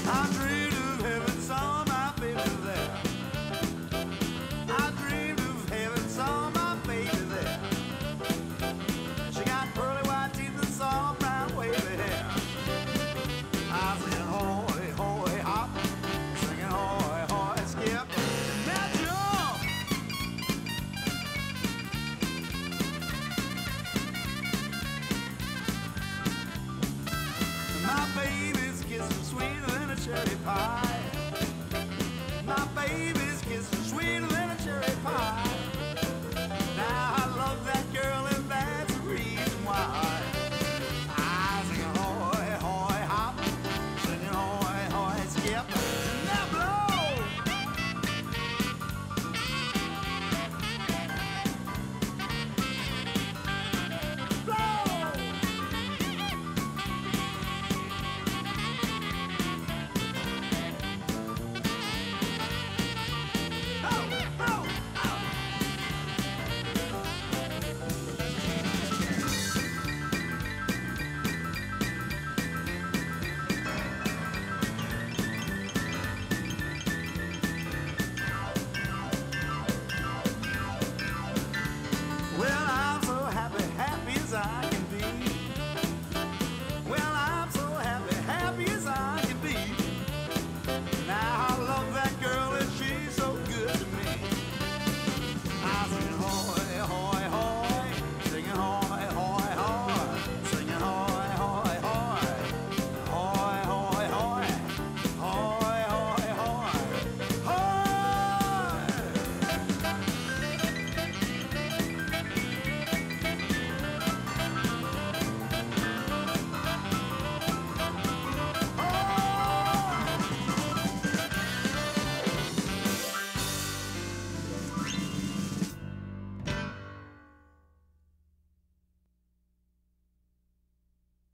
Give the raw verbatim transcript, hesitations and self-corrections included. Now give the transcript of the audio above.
I dreamed of heaven, saw my baby there. I dreamed of heaven, saw my baby there. She got pearly white teeth and soft brown wavy hair. I said, hoy, hoy, hop, singing hoy, hoy, skip. Now jump! My baby's kissing sweeter than a cherry pie. My baby's kissing sweeter than a cherry pie. Now I love that girl and that's the reason why. I sing hoy, hoy, hop, singing hoy, hoy, skip.